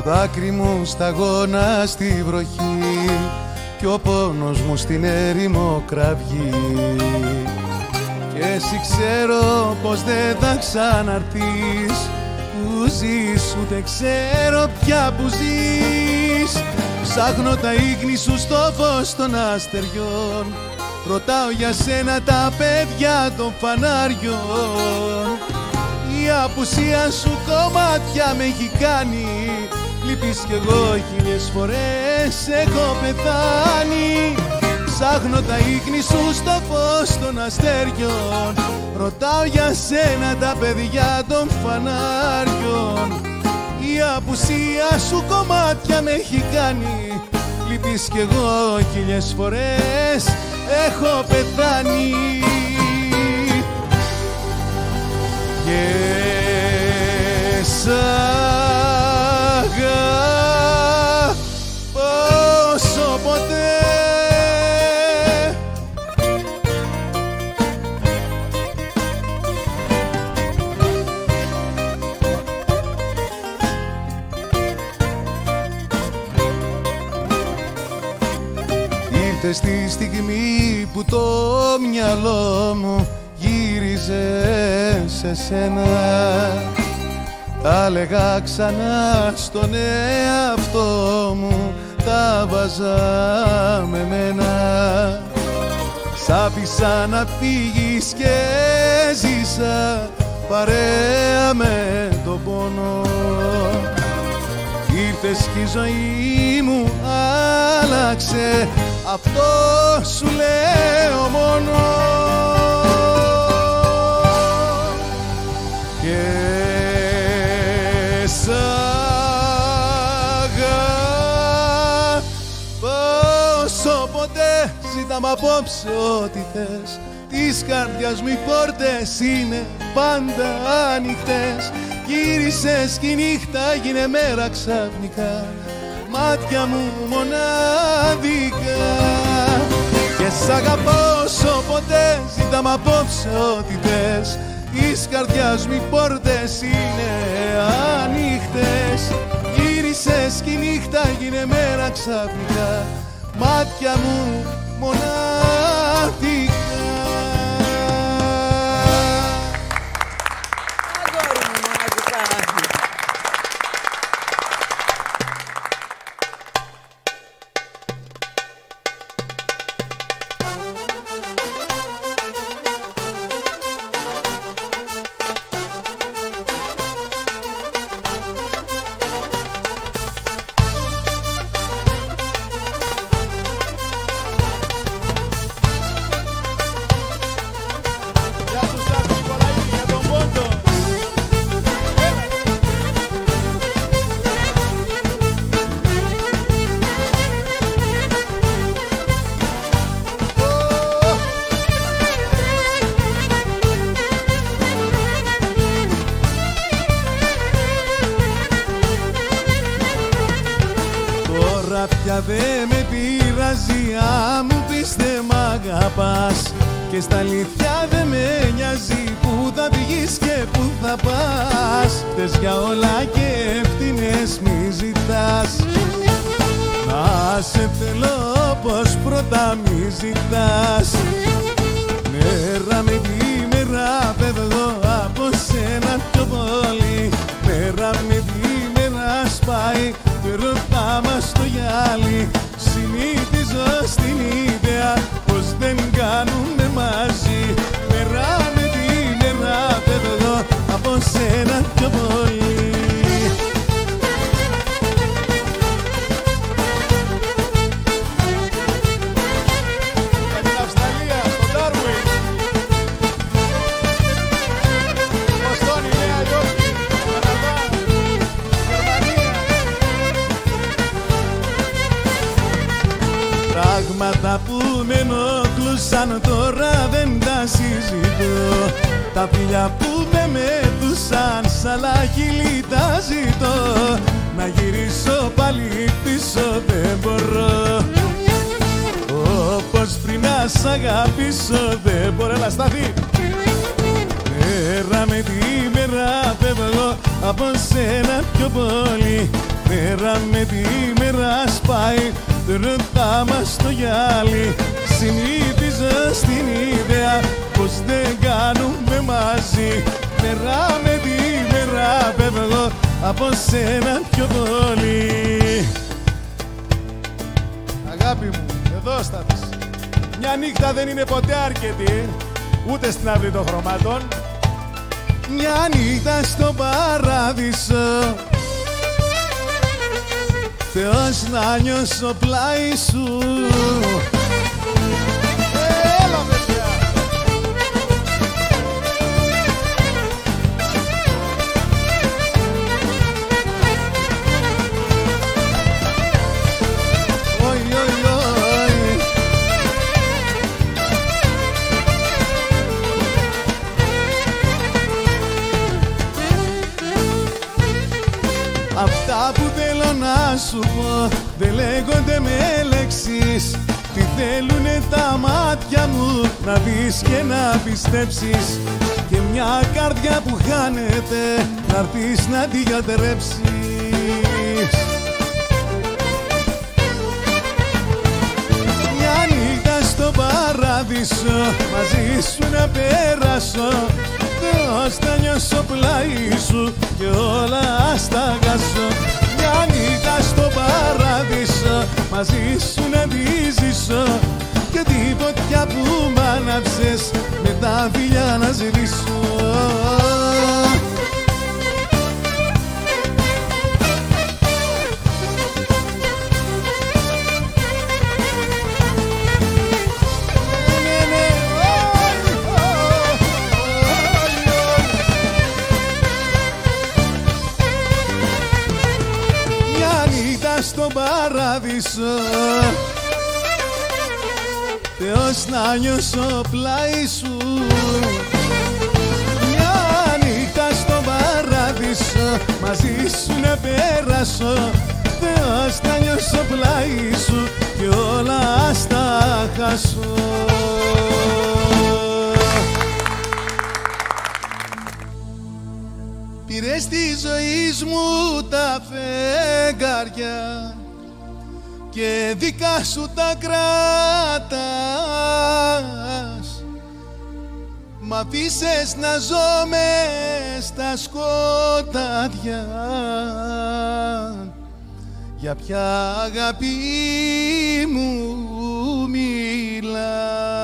δάκρυ μου σταγόνα στη βροχή κι ο πόνος μου στην έρημο κραυγή. Κι εσύ ξέρω πως δεν θα ξαναρθείς, που ζεις ούτε ξέρω πια που ζεις. Ψάχνω τα ίχνη σου στο φως των αστεριών, ρωτάω για σένα τα παιδιά των φανάριων. Η απουσία σου κομμάτια με έχει κάνει, λείπεις κι εγώ χίλιες φορές έχω πεθάνει. Ψάχνω τα ίχνη σου στο φως των αστέριων, ρωτάω για σένα τα παιδιά των φανάριων. Η απουσία σου κομμάτια με έχει κάνει, λείπεις κι εγώ χίλιες φορές έχω πεθάνει. Και σ' αγαπώ ποτέ. Ήρθε στη στιγμή που το μυαλό μου γύριζε σε σένα. Τα λέγα ξανά στον εαυτό μου, τα βάζα με μένα. Σ' άφησα να φύγεις και ζήσα παρέα με τον πόνο. Ήρθες κι η ζωή μου άλλαξε, αυτό σου λέω μόνο. Και σ' αγαπώ ποτέ. Ζήτα μ' απόψε ό,τι θες, της καρδιάς μου οι πόρτες είναι πάντα ανοιχτές. Γύρισες κι η νύχτα γίνε μέρα ξαφνικά, μάτια μου μοναδικά. Και σ' αγαπώ ποτέ. Ζήτα μ' απόψε ό,τι θες, της καρδιάς μου οι πόρτες είναι ανοιχτές. Γύρισες κι η νύχτα γίνε μέρα ξαφνικά, μάτια μου μοναδικά. Πια δε με πειράζει αν μου πεις δε μ' αγαπάς, και στα αλήθεια δε με νοιάζει που θα βγεις και που θα πας. Θες για όλα και ευθύνες μη ζητάς, να σε θέλω πως πρώτα μη ζητάς. Μέρα με τη μέρα φεύγω από σένα πιο πολύ, μέρα με τη μέρα σπάει το ερωτά μας το γυάλι. Συνήθιζω στην ιδέα πως δεν κάνουμε μαζί, μέρα με τη μέρα φεύγω από σένα πιο πολύ. Πράγματα που με ενοχλούσαν τώρα δεν τα συζητώ, τα φιλιά που με μετούσαν σαν λάχιλι τα ζητώ. Να γυρίσω πάλι πίσω δεν μπορώ, όπως πριν να σ' αγαπήσω δεν μπορώ. Έλα σταθεί. Μέρα με τη μέρα φεύγω από σένα πιο πολύ, μέρα με τη μέρα σπάει, ρωτά μας το γυάλι. Συνήθιζα στην ιδέα πως δεν κάνουμε μαζί. Μέρα με τη μέρα φεύγω από σένα πιο πολύ. Αγάπη μου, εδώ στάθεις. Μια νύχτα δεν είναι ποτέ αρκετή, ούτε στην αυλή των χρωμάτων. Μια νύχτα στο παράδεισο, Θεός να νιώσω πλάι σου. Έλα παιδιά! Oi, oi, oi. Αυτά που θέλω να σου πω δεν λέγονται με λέξεις. Τι θέλουνε τα μάτια μου να δεις και να πιστέψεις. Και μια καρδιά που χάνεται να έρθεις να τη γιατρέψεις. Μια νύχτα στο παράδεισο μαζί σου να περάσω. Θεός να νιώσω πλάι σου και όλα σταγάσω. Μια νύχτα στο παράδεισο μαζί σου να τη ζήσω. Και τη φωτιά που μ' άναψες με τα φιλιά να σβήσω. Στο παράδεισο, Θεός να νιώσω πλάι σου. Μια νύχτα στο παράδεισο μαζί σου να περάσω. Θεός να νιώσω πλάι σου και όλα στα χάσω. Πήρες τη ζωή μου τα φεγγάρια και δικά σου τα κράτας. Μ' αφήσες να ζω μες στα σκοτάδια. Για ποια αγάπη μου μιλάς?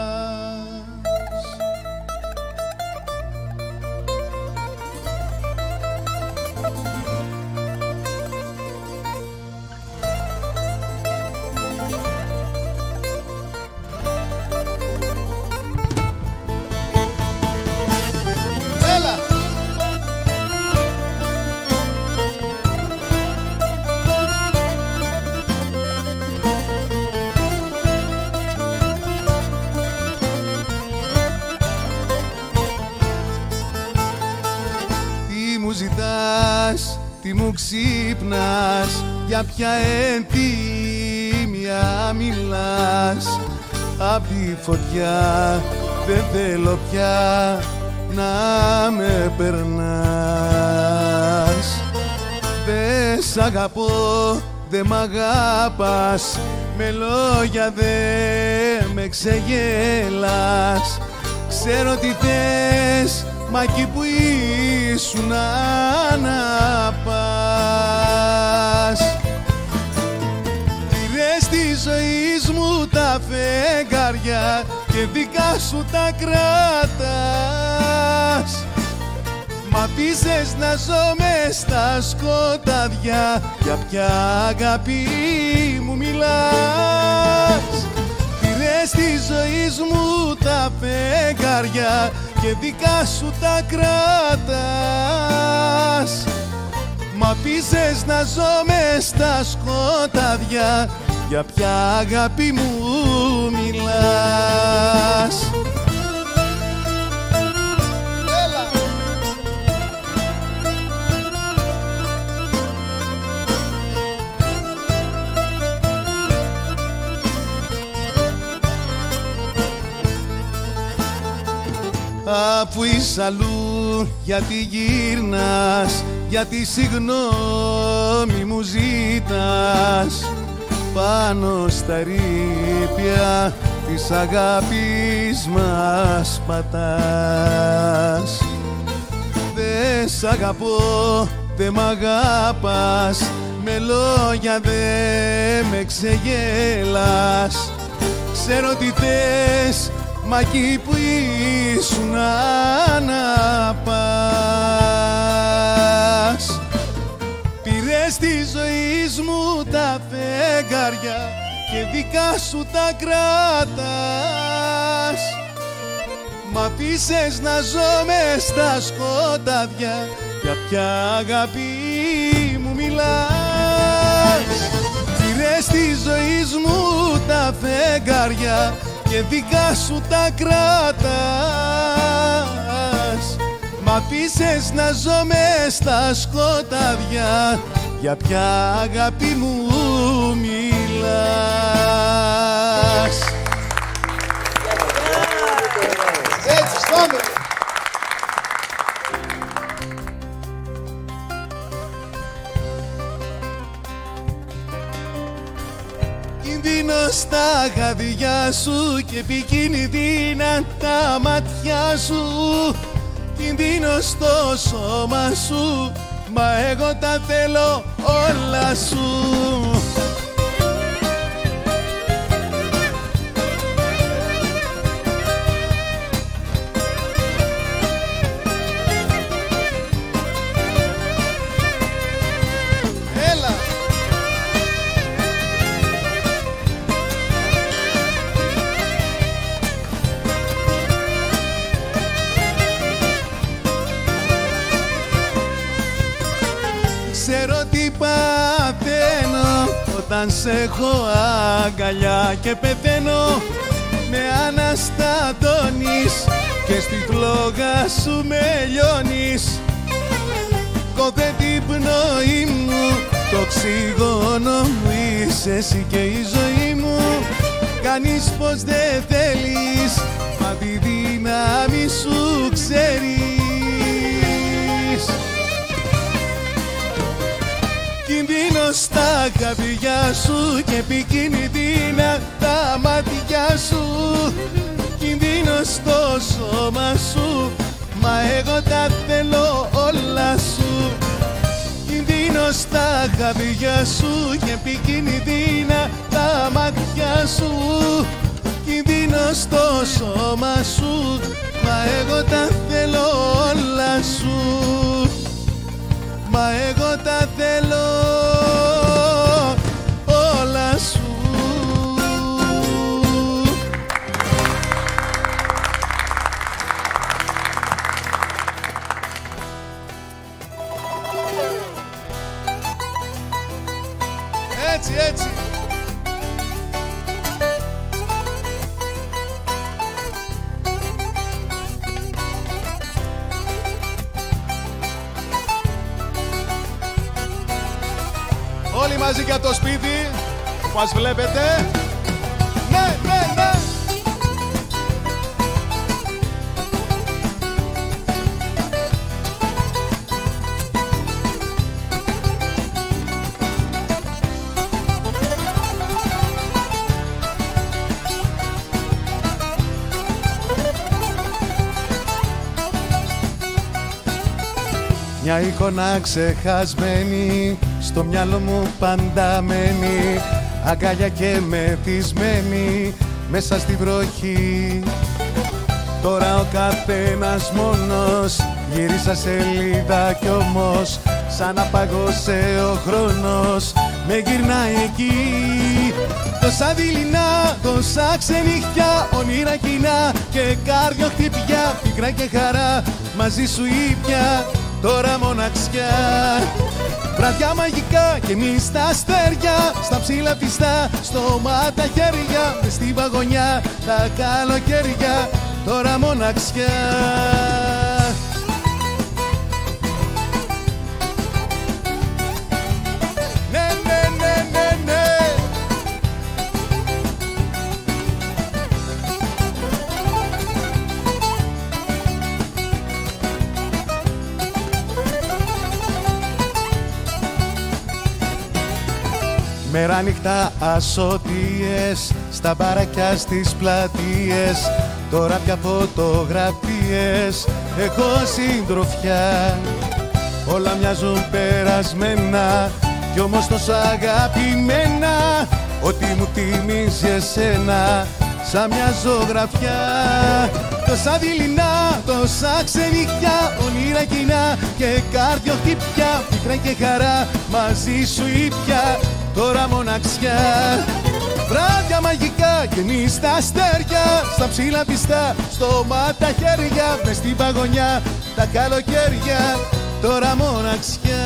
Ζητάς, τι μου ξύπνας, για ποια εντύμια μιλάς. Απ' τη φωτιά δεν θέλω πια να με περνάς. Δε σ' αγαπώ, δε μ' αγάπας, με λόγια δε με ξεγέλας. Ξέρω τι θες, μα εκεί που ήσουν να πας. Πήρες τη ζωή μου τα φεγγάρια και δικά σου τα κράτας. Μ' αφήσες να ζω μες στα σκοτάδια. Για ποια αγάπη μου μιλάς? Πήρες τη ζωή μου τα φεγγάρια και δικά σου τα κράτας. Μ' αφήσες να ζω μες στα σκοτάδια. Για ποια αγάπη μου μιλάς? Αφού βρεις αλλού, γιατί γύρνας, γιατί συγγνώμη μου ζήτας πάνω στα ρήπια της αγάπης μας πατάς. Δε σ' αγαπώ, δε μ' αγάπας, με λόγια δε με ξεγέλας. Ξέρω τι θες, μα εκεί που ήσουν να πας. Πήρες τη ζωή μου τα φεγγάρια και δικά σου τα κράτας. Μ' αφήσες να ζω μες στα σκοτάδια, για ποια αγάπη μου μιλάς. Πήρες τη ζωή μου τα φεγγάρια και δικά σου τα κράτας. Μ' αφήσες να ζω μες στα σκοτάδια, για ποια αγάπη μου μιλάς. Έτσι, στόμε! Κινδύνος στα χαδιά σου και επικίνδυνα τα μάτια σου. Κινδύνος στο σώμα σου, μα εγώ τα θέλω όλα σου. Ξέρω τι παθαίνω όταν σε έχω αγκαλιά και πεθαίνω. Με αναστατώνεις και στη φλόγα σου με λιώνεις. Κόβε την πνοή μου, το οξυγόνο μου είσαι εσύ και η ζωή μου. Κάνεις πως δεν θέλεις, μα τη δύναμη σου ξέρεις. Κινδύνος στα χαδιά σου και επικίνδυνα τα μάτια σου. Κινδύνος στο σώμα σου, μα εγώ τα θέλω όλα σου. Κινδύνος στα χαδιά σου και επικίνδυνα τα μάτια σου. Κινδύνος στο σώμα σου, μα εγώ τα θέλω όλα σου. Μα εγώ τα θέλω όλα σου. Έτσι, έτσι. Όλοι μαζί για το σπίτι που μας βλέπετε. Ναι, ναι, ναι. Μια εικόνα ξεχασμένη στο μυαλό μου πάντα μένει, αγκάλια και μεθυσμένη μέσα στη βροχή. Τώρα ο καθένας μόνος, γύρισα σελίδα κι όμως σαν να παγώσε ο χρόνος με γυρνάει εκεί. Τόσα δειλινά, τόσα ξενύχτια, όνειρα κοινά και κάρδιο χτυπιά, πίκρα και χαρά μαζί σου ήπια. Τώρα μοναξιά, βραδιά μαγικά και εμείς τα αστέρια, στα ψηλά πιστά, στόμα τα χέρια, μες στη βαγονιά τα καλοκαίρια. Τώρα μοναξιά. Ναι, ναι, ναι, ναι, ναι. Μέρα νύχτα ασωτίες, στα μπαράκια στις πλατείες. Τώρα πια φωτογραφίες, έχω συντροφιά. Όλα μοιάζουν περασμένα κι όμως τόσο αγαπημένα, ότι μου θυμίζει εσένα σαν μια ζωγραφιά. Τόσα δειλινά, τόσα ξενυχτιά, όνειρα κοινά και καρδιοχτύπια, πίκρα και χαρά μαζί σου ήπια, τώρα μοναξιά. Βράδια μαγικά και εμείς στα αστέρια, στα ψηλά πιστά, στόμα τα χέρια, μες στην παγωνιά τα καλοκαίρια, τώρα μοναξιά.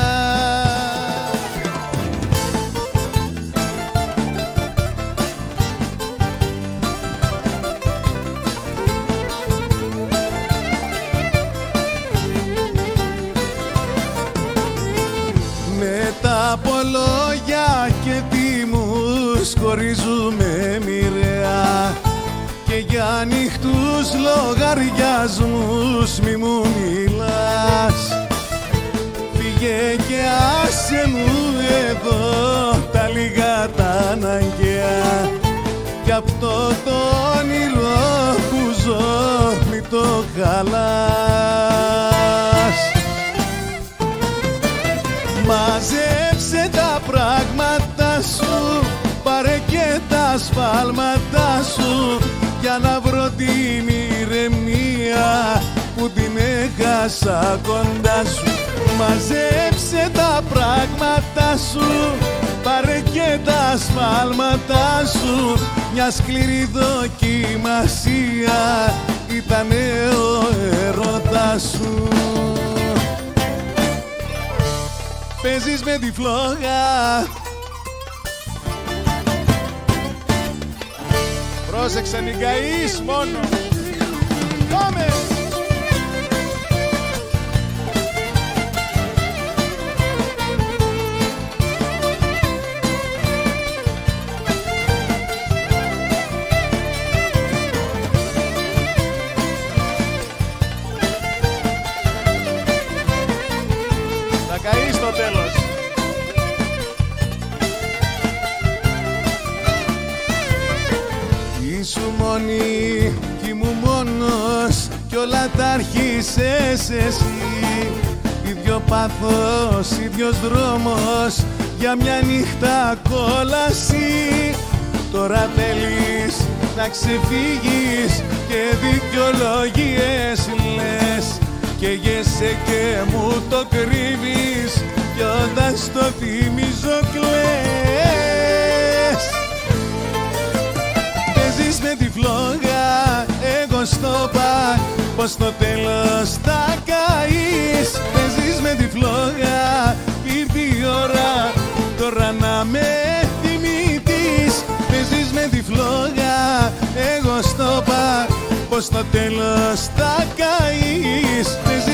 Μετά από λόγια και τίμους χωρίζουμε μοιραία, και για ανοιχτούς λογαριασμούς μη μου μιλάς. Φύγε και άσε μου εδώ τα λίγα τα αναγκαία, κι αυτό το όνειρο που ζω μη το χαλάς. Μαζέψε τα πράγματα σου, πάρε και τα σφάλματα σου, για να βρω την ηρεμία που την έχασα κοντά σου. Μαζέψε τα πράγματα σου, πάρε και τα σφάλματα σου, μια σκληρή δοκιμασία ήτανε ο έρωτας σου. Παίζεις με τη φλόγα, πρόσεξε μην καείς μόνο. Πάμε! Θα καείς στο τέλος. Ήσου μόνη κι ήμουν μόνος, κι όλα τα άρχισες εσύ. Ίδιο πάθος, ίδιος δρόμος, για μια νύχτα κόλαση. Τώρα θέλεις να ξεφύγεις και δικαιολογίες λες, και γέσαι και μου το κρύβεις, κι όταν στο θυμίζω κλαις. Παίζεις με τη φλόγα, εγώ στο πα, πως στο τέλος θα καείς. Παίζεις με τη φλόγα, ήρθε η ώρα τώρα να με θυμηθείς. Παίζεις με τη φλόγα, εγώ στο πα, πως στο τέλος θα καείς.